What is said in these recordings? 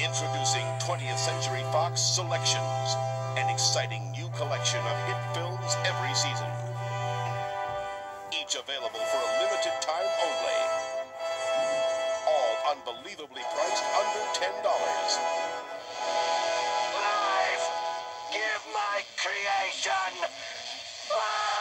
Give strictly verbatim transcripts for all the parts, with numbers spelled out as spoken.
Introducing twentieth Century Fox Selections, an exciting new collection of hit films every season. Each available for a limited time only. All unbelievably priced under ten dollars. Life! Give my creation life!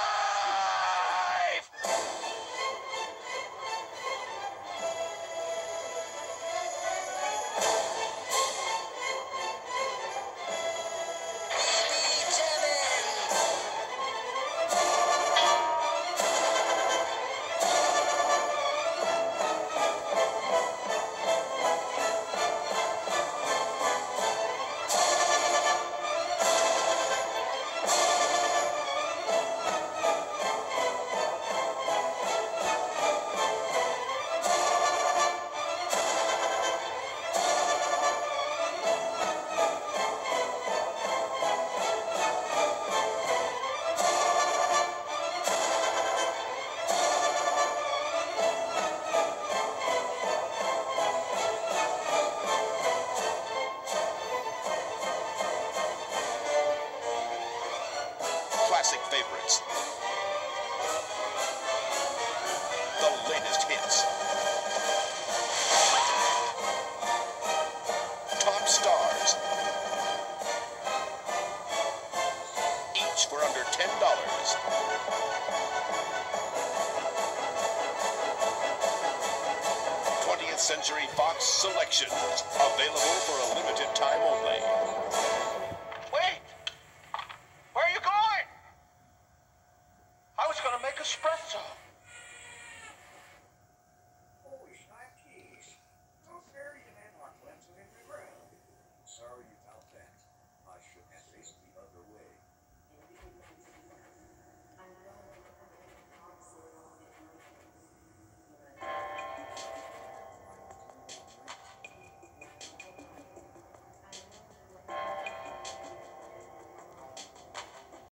Classic favorites. The latest hits. Top stars. Each for under ten dollars. twentieth Century Fox Selections. Available for a limited time only.